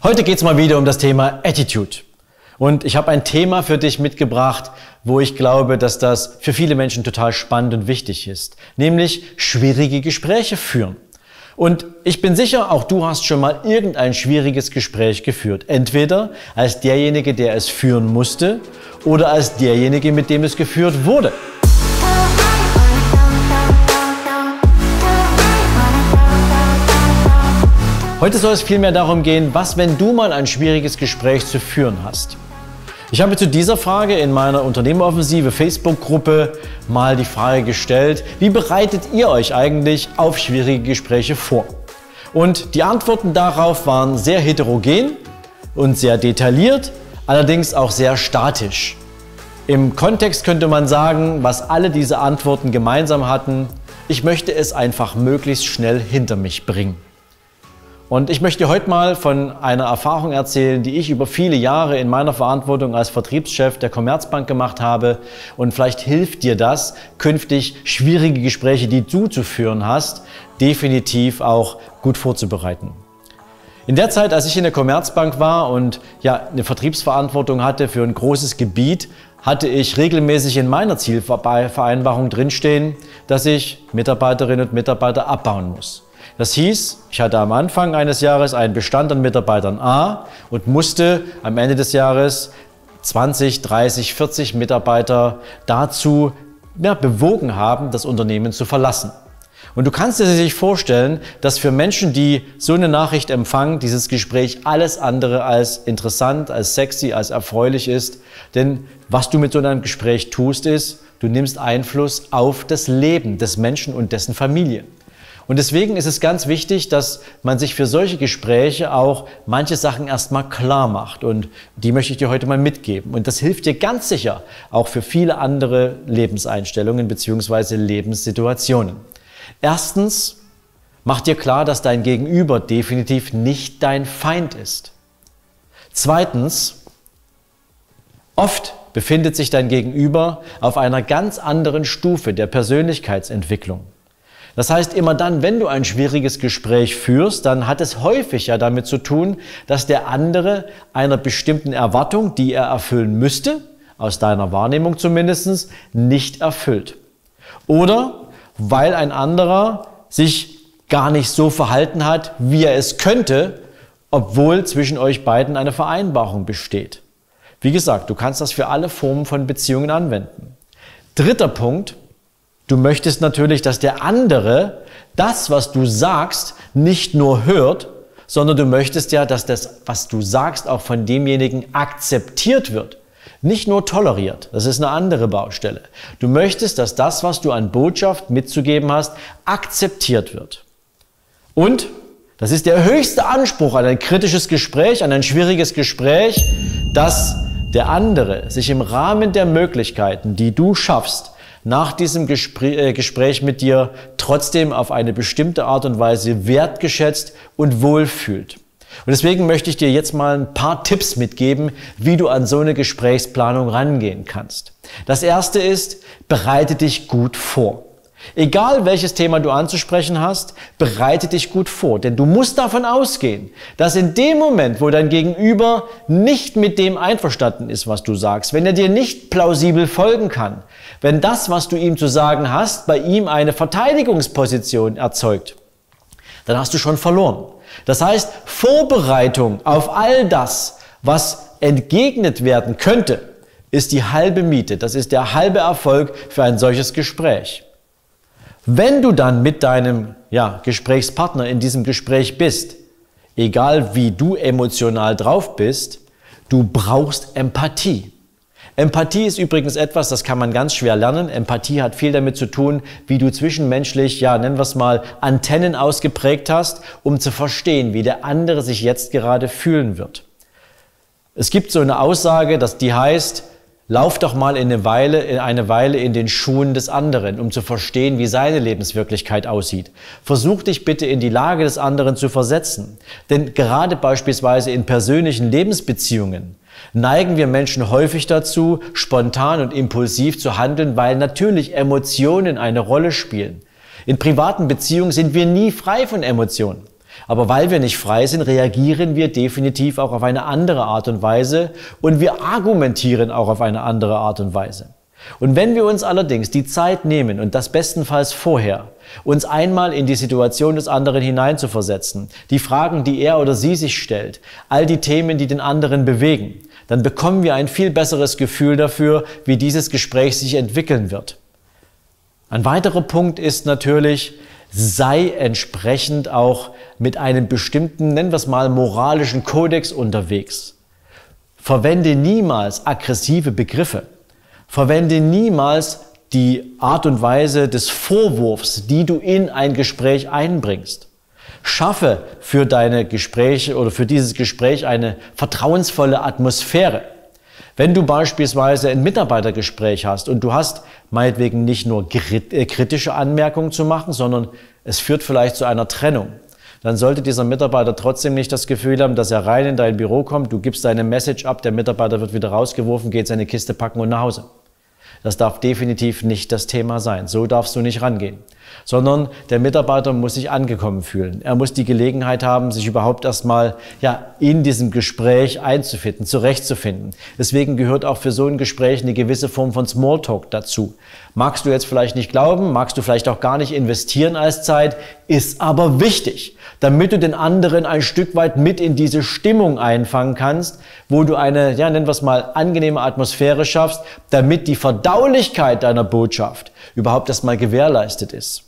Heute geht es mal wieder um das Thema Attitude. Und ich habe ein Thema für dich mitgebracht, wo ich glaube, dass das für viele Menschen total spannend und wichtig ist. Nämlich schwierige Gespräche führen. Und ich bin sicher, auch du hast schon mal irgendein schwieriges Gespräch geführt. Entweder als derjenige, der es führen musste, oder als derjenige, mit dem es geführt wurde. Heute soll es vielmehr darum gehen, was, wenn du mal ein schwieriges Gespräch zu führen hast. Ich habe zu dieser Frage in meiner Unternehmeroffensive Facebook-Gruppe mal die Frage gestellt, wie bereitet ihr euch eigentlich auf schwierige Gespräche vor? Und die Antworten darauf waren sehr heterogen und sehr detailliert, allerdings auch sehr statisch. Im Kontext könnte man sagen, was alle diese Antworten gemeinsam hatten: Ich möchte es einfach möglichst schnell hinter mich bringen. Und ich möchte heute mal von einer Erfahrung erzählen, die ich über viele Jahre in meiner Verantwortung als Vertriebschef der Commerzbank gemacht habe. Und vielleicht hilft dir das, künftig schwierige Gespräche, die du zu führen hast, definitiv auch gut vorzubereiten. In der Zeit, als ich in der Commerzbank war und eine Vertriebsverantwortung hatte für ein großes Gebiet, hatte ich regelmäßig in meiner Zielvereinbarung drinstehen, dass ich Mitarbeiterinnen und Mitarbeiter abbauen muss. Das hieß, ich hatte am Anfang eines Jahres einen Bestand an Mitarbeitern A und musste am Ende des Jahres 20, 30, 40 Mitarbeiter dazu bewogen haben, das Unternehmen zu verlassen. Und du kannst dir sich vorstellen, dass für Menschen, die so eine Nachricht empfangen, dieses Gespräch alles andere als interessant, als sexy, als erfreulich ist. Denn was du mit so einem Gespräch tust, ist, du nimmst Einfluss auf das Leben des Menschen und dessen Familie. Und deswegen ist es ganz wichtig, dass man sich für solche Gespräche auch manche Sachen erstmal klar macht. Und die möchte ich dir heute mal mitgeben. Und das hilft dir ganz sicher auch für viele andere Lebenseinstellungen bzw. Lebenssituationen. Erstens, mach dir klar, dass dein Gegenüber definitiv nicht dein Feind ist. Zweitens, oft befindet sich dein Gegenüber auf einer ganz anderen Stufe der Persönlichkeitsentwicklung. Das heißt, immer dann, wenn du ein schwieriges Gespräch führst, dann hat es häufig damit zu tun, dass der andere einer bestimmten Erwartung, die er erfüllen müsste, aus deiner Wahrnehmung zumindest, nicht erfüllt. Oder weil ein anderer sich gar nicht so verhalten hat, wie er es könnte, obwohl zwischen euch beiden eine Vereinbarung besteht. Wie gesagt, du kannst das für alle Formen von Beziehungen anwenden. Dritter Punkt: Du möchtest natürlich, dass der andere das, was du sagst, nicht nur hört, sondern du möchtest ja, dass das, was du sagst, auch von demjenigen akzeptiert wird. Nicht nur toleriert, das ist eine andere Baustelle. Du möchtest, dass das, was du an Botschaft mitzugeben hast, akzeptiert wird. Und das ist der höchste Anspruch an ein kritisches Gespräch, an ein schwieriges Gespräch, dass der andere sich im Rahmen der Möglichkeiten, die du schaffst, nach diesem Gespräch mit dir trotzdem auf eine bestimmte Art und Weise wertgeschätzt und wohlfühlt. Und deswegen möchte ich dir jetzt mal ein paar Tipps mitgeben, wie du an so eine Gesprächsplanung rangehen kannst. Das erste ist: Bereite dich gut vor. Egal welches Thema du anzusprechen hast, bereite dich gut vor. Denn du musst davon ausgehen, dass in dem Moment, wo dein Gegenüber nicht mit dem einverstanden ist, was du sagst, wenn er dir nicht plausibel folgen kann, wenn das, was du ihm zu sagen hast, bei ihm eine Verteidigungsposition erzeugt, dann hast du schon verloren. Das heißt, Vorbereitung auf all das, was entgegnet werden könnte, ist die halbe Miete. Das ist der halbe Erfolg für ein solches Gespräch. Wenn du dann mit deinem Gesprächspartner in diesem Gespräch bist, egal wie du emotional drauf bist, du brauchst Empathie. Empathie ist übrigens etwas, das kann man ganz schwer lernen. Empathie hat viel damit zu tun, wie du zwischenmenschlich, nennen wir es mal, Antennen ausgeprägt hast, um zu verstehen, wie der andere sich jetzt gerade fühlen wird. Es gibt so eine Aussage, die heißt: Lauf doch mal eine Weile in den Schuhen des anderen, um zu verstehen, wie seine Lebenswirklichkeit aussieht. Versuch dich bitte in die Lage des anderen zu versetzen. Denn gerade beispielsweise in persönlichen Lebensbeziehungen neigen wir Menschen häufig dazu, spontan und impulsiv zu handeln, weil natürlich Emotionen eine Rolle spielen. In privaten Beziehungen sind wir nie frei von Emotionen. Aber weil wir nicht frei sind, reagieren wir definitiv auch auf eine andere Art und Weise und wir argumentieren auch auf eine andere Art und Weise. Und wenn wir uns allerdings die Zeit nehmen und das bestenfalls vorher, uns einmal in die Situation des anderen hineinzuversetzen, die Fragen, die er oder sie sich stellt, all die Themen, die den anderen bewegen, dann bekommen wir ein viel besseres Gefühl dafür, wie dieses Gespräch sich entwickeln wird. Ein weiterer Punkt ist natürlich, sei entsprechend auch mit einem bestimmten, nennen wir es mal, moralischen Kodex unterwegs. Verwende niemals aggressive Begriffe. Verwende niemals die Art und Weise des Vorwurfs, die du in ein Gespräch einbringst. Schaffe für deine Gespräche oder für dieses Gespräch eine vertrauensvolle Atmosphäre. Wenn du beispielsweise ein Mitarbeitergespräch hast und du hast meinetwegen nicht nur kritische Anmerkungen zu machen, sondern es führt vielleicht zu einer Trennung, dann sollte dieser Mitarbeiter trotzdem nicht das Gefühl haben, dass er rein in dein Büro kommt, du gibst deine Message ab, der Mitarbeiter wird wieder rausgeworfen, geht seine Kiste packen und nach Hause. Das darf definitiv nicht das Thema sein. So darfst du nicht rangehen. Sondern der Mitarbeiter muss sich angekommen fühlen. Er muss die Gelegenheit haben, sich überhaupt erstmal in diesem Gespräch einzufinden, zurechtzufinden. Deswegen gehört auch für so ein Gespräch eine gewisse Form von Smalltalk dazu. Magst du jetzt vielleicht nicht glauben, magst du vielleicht auch gar nicht investieren als Zeit, ist aber wichtig, damit du den anderen ein Stück weit mit in diese Stimmung einfangen kannst, wo du eine, nennen wir es mal, angenehme Atmosphäre schaffst, damit die Verdaulichkeit deiner Botschaft überhaupt erstmal gewährleistet ist.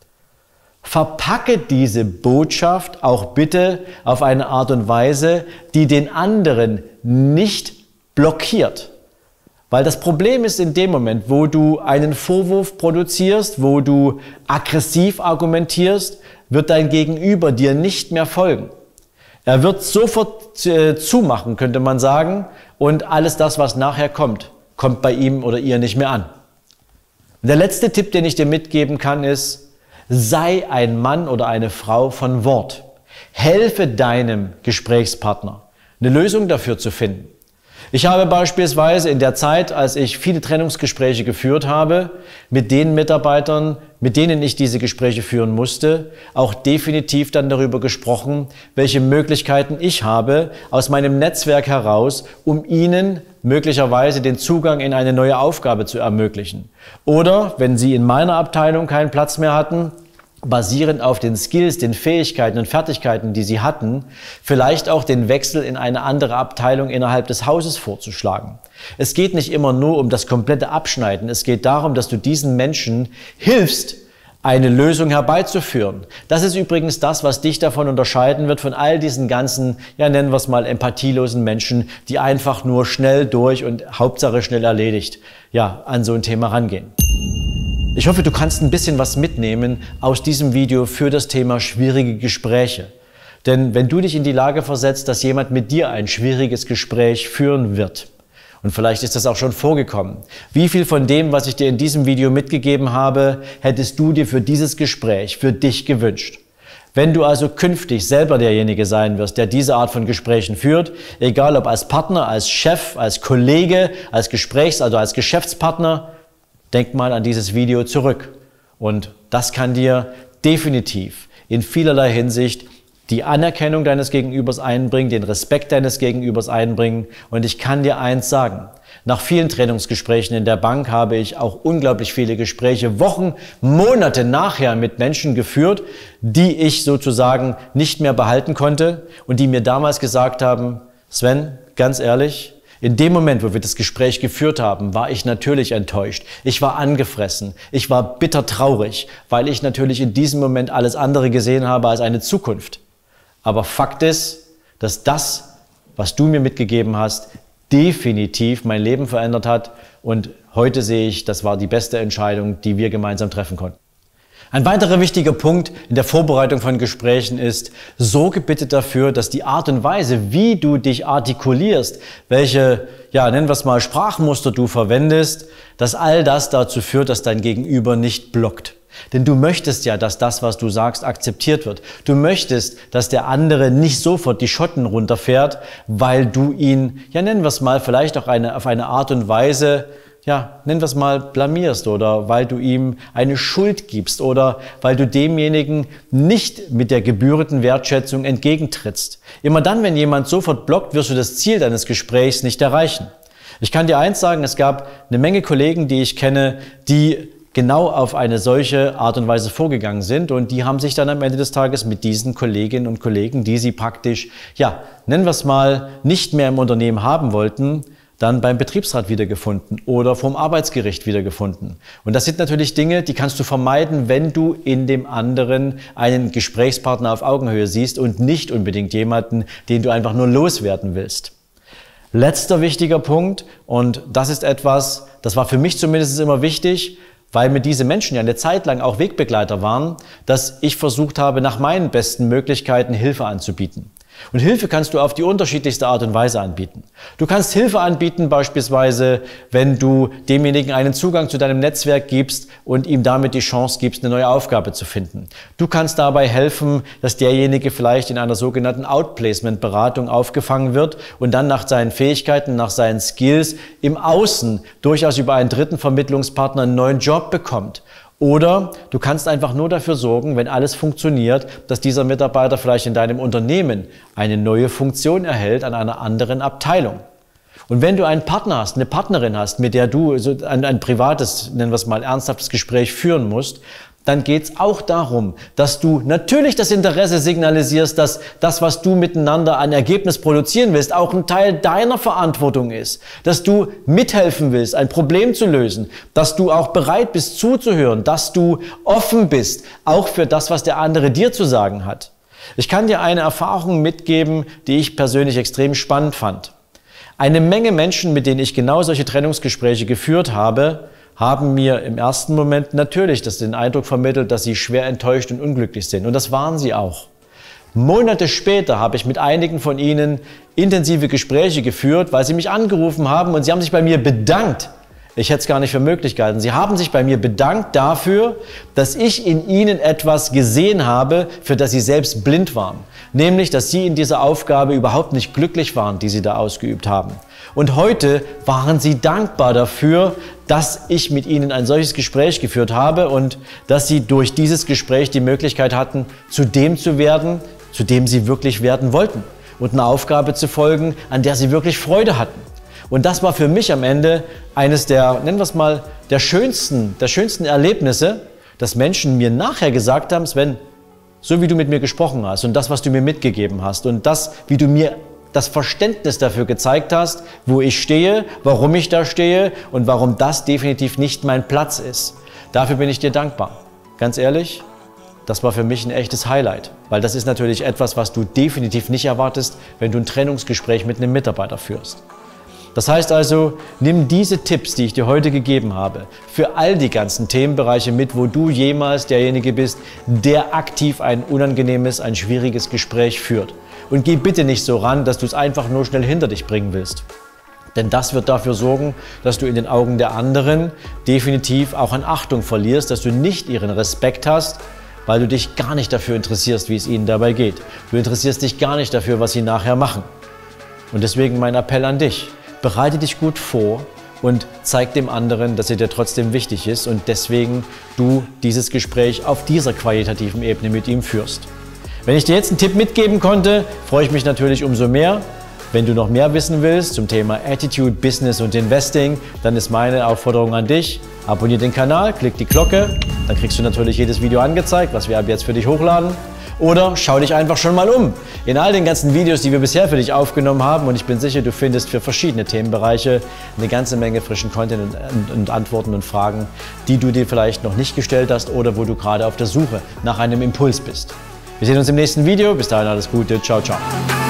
Verpacke diese Botschaft auch bitte auf eine Art und Weise, die den anderen nicht blockiert. Weil das Problem ist in dem Moment, wo du einen Vorwurf produzierst, wo du aggressiv argumentierst, wird dein Gegenüber dir nicht mehr folgen. Er wird sofort zumachen, könnte man sagen, und alles das, was nachher kommt, kommt bei ihm oder ihr nicht mehr an. Und der letzte Tipp, den ich dir mitgeben kann, ist, sei ein Mann oder eine Frau von Wort. Helfe deinem Gesprächspartner, eine Lösung dafür zu finden. Ich habe beispielsweise in der Zeit, als ich viele Trennungsgespräche geführt habe, mit den Mitarbeitern, mit denen ich diese Gespräche führen musste, auch definitiv dann darüber gesprochen, welche Möglichkeiten ich habe aus meinem Netzwerk heraus, um ihnen möglicherweise den Zugang in eine neue Aufgabe zu ermöglichen. Oder, wenn sie in meiner Abteilung keinen Platz mehr hatten, basierend auf den Skills, den Fähigkeiten und Fertigkeiten, die sie hatten, vielleicht auch den Wechsel in eine andere Abteilung innerhalb des Hauses vorzuschlagen. Es geht nicht immer nur um das komplette Abschneiden. Es geht darum, dass du diesen Menschen hilfst, eine Lösung herbeizuführen. Das ist übrigens das, was dich davon unterscheiden wird von all diesen ganzen, nennen wir es mal, empathielosen Menschen, die einfach nur schnell durch und Hauptsache schnell erledigt, an so ein Thema rangehen. Ich hoffe, du kannst ein bisschen was mitnehmen aus diesem Video für das Thema schwierige Gespräche. Denn wenn du dich in die Lage versetzt, dass jemand mit dir ein schwieriges Gespräch führen wird, und vielleicht ist das auch schon vorgekommen, wie viel von dem, was ich dir in diesem Video mitgegeben habe, hättest du dir für dieses Gespräch für dich gewünscht? Wenn du also künftig selber derjenige sein wirst, der diese Art von Gesprächen führt, egal ob als Partner, als Chef, als Kollege, als als Geschäftspartner, denk mal an dieses Video zurück. Und das kann dir definitiv in vielerlei Hinsicht die Anerkennung deines Gegenübers einbringen, den Respekt deines Gegenübers einbringen. Und ich kann dir eins sagen, nach vielen Trennungsgesprächen in der Bank habe ich auch unglaublich viele Gespräche, Wochen, Monate nachher mit Menschen geführt, die ich sozusagen nicht mehr behalten konnte und die mir damals gesagt haben, Sven, ganz ehrlich, in dem Moment, wo wir das Gespräch geführt haben, war ich natürlich enttäuscht. Ich war angefressen. Ich war bitter traurig, weil ich natürlich in diesem Moment alles andere gesehen habe als eine Zukunft. Aber Fakt ist, dass das, was du mir mitgegeben hast, definitiv mein Leben verändert hat. Und heute sehe ich, das war die beste Entscheidung, die wir gemeinsam treffen konnten. Ein weiterer wichtiger Punkt in der Vorbereitung von Gesprächen ist, sorge bitte dafür, dass die Art und Weise, wie du dich artikulierst, welche, nennen wir es mal, Sprachmuster du verwendest, dass all das dazu führt, dass dein Gegenüber nicht blockt. Denn du möchtest ja, dass das, was du sagst, akzeptiert wird. Du möchtest, dass der andere nicht sofort die Schotten runterfährt, weil du ihn, nennen wir es mal, vielleicht auch auf eine Art und Weise, ja, nennen wir es mal, blamierst oder weil du ihm eine Schuld gibst oder weil du demjenigen nicht mit der gebührenden Wertschätzung entgegentrittst. Immer dann, wenn jemand sofort blockt, wirst du das Ziel deines Gesprächs nicht erreichen. Ich kann dir eins sagen, es gab eine Menge Kollegen, die ich kenne, die genau auf eine solche Art und Weise vorgegangen sind und die haben sich dann am Ende des Tages mit diesen Kolleginnen und Kollegen, die sie praktisch, ja, nennen wir es mal, nicht mehr im Unternehmen haben wollten, dann beim Betriebsrat wiedergefunden oder vom Arbeitsgericht wiedergefunden. Und das sind natürlich Dinge, die kannst du vermeiden, wenn du in dem anderen einen Gesprächspartner auf Augenhöhe siehst und nicht unbedingt jemanden, den du einfach nur loswerden willst. Letzter wichtiger Punkt, und das ist etwas, das war für mich zumindest immer wichtig, weil mir diese Menschen ja eine Zeit lang auch Wegbegleiter waren, dass ich versucht habe, nach meinen besten Möglichkeiten Hilfe anzubieten. Und Hilfe kannst du auf die unterschiedlichste Art und Weise anbieten. Du kannst Hilfe anbieten, beispielsweise, wenn du demjenigen einen Zugang zu deinem Netzwerk gibst und ihm damit die Chance gibst, eine neue Aufgabe zu finden. Du kannst dabei helfen, dass derjenige vielleicht in einer sogenannten Outplacement-Beratung aufgefangen wird und dann nach seinen Fähigkeiten, nach seinen Skills im Außen durchaus über einen dritten Vermittlungspartner einen neuen Job bekommt. Oder du kannst einfach nur dafür sorgen, wenn alles funktioniert, dass dieser Mitarbeiter vielleicht in deinem Unternehmen eine neue Funktion erhält an einer anderen Abteilung. Und wenn du einen Partner hast, eine Partnerin hast, mit der du so ein privates, nennen wir es mal, ernsthaftes Gespräch führen musst, dann geht es auch darum, dass du natürlich das Interesse signalisierst, dass das, was du miteinander an Ergebnis produzieren willst, auch ein Teil deiner Verantwortung ist. Dass du mithelfen willst, ein Problem zu lösen. Dass du auch bereit bist zuzuhören. Dass du offen bist, auch für das, was der andere dir zu sagen hat. Ich kann dir eine Erfahrung mitgeben, die ich persönlich extrem spannend fand. Eine Menge Menschen, mit denen ich genau solche Trennungsgespräche geführt habe, haben mir im ersten Moment natürlich den Eindruck vermittelt, dass sie schwer enttäuscht und unglücklich sind. Und das waren sie auch. Monate später habe ich mit einigen von ihnen intensive Gespräche geführt, weil sie mich angerufen haben und sie haben sich bei mir bedankt. Ich hätte es gar nicht für möglich gehalten. Sie haben sich bei mir bedankt dafür, dass ich in ihnen etwas gesehen habe, für das sie selbst blind waren. Nämlich, dass sie in dieser Aufgabe überhaupt nicht glücklich waren, die sie da ausgeübt haben. Und heute waren sie dankbar dafür, dass ich mit ihnen ein solches Gespräch geführt habe und dass sie durch dieses Gespräch die Möglichkeit hatten, zu dem zu werden, zu dem sie wirklich werden wollten und einer Aufgabe zu folgen, an der sie wirklich Freude hatten. Und das war für mich am Ende eines der, nennen wir es mal, der schönsten Erlebnisse, dass Menschen mir nachher gesagt haben, Sven, so wie du mit mir gesprochen hast und das, was du mir mitgegeben hast und das, wie du mir das Verständnis dafür gezeigt hast, wo ich stehe, warum ich da stehe und warum das definitiv nicht mein Platz ist. Dafür bin ich dir dankbar. Ganz ehrlich, das war für mich ein echtes Highlight, weil das ist natürlich etwas, was du definitiv nicht erwartest, wenn du ein Trennungsgespräch mit einem Mitarbeiter führst. Das heißt also, nimm diese Tipps, die ich dir heute gegeben habe, für all die ganzen Themenbereiche mit, wo du jemals derjenige bist, der aktiv ein unangenehmes, ein schwieriges Gespräch führt. Und geh bitte nicht so ran, dass du es einfach nur schnell hinter dich bringen willst. Denn das wird dafür sorgen, dass du in den Augen der anderen definitiv auch an Achtung verlierst, dass du nicht ihren Respekt hast, weil du dich gar nicht dafür interessierst, wie es ihnen dabei geht. Du interessierst dich gar nicht dafür, was sie nachher machen. Und deswegen mein Appell an dich. Bereite dich gut vor und zeig dem anderen, dass er dir trotzdem wichtig ist und deswegen du dieses Gespräch auf dieser qualitativen Ebene mit ihm führst. Wenn ich dir jetzt einen Tipp mitgeben konnte, freue ich mich natürlich umso mehr. Wenn du noch mehr wissen willst zum Thema Attitude, Business und Investing, dann ist meine Aufforderung an dich, abonniere den Kanal, klick die Glocke, dann kriegst du natürlich jedes Video angezeigt, was wir ab jetzt für dich hochladen. Oder schau dich einfach schon mal um in all den ganzen Videos, die wir bisher für dich aufgenommen haben und ich bin sicher, du findest für verschiedene Themenbereiche eine ganze Menge frischen Content und Antworten und Fragen, die du dir vielleicht noch nicht gestellt hast oder wo du gerade auf der Suche nach einem Impuls bist. Wir sehen uns im nächsten Video. Bis dahin alles Gute. Ciao, ciao.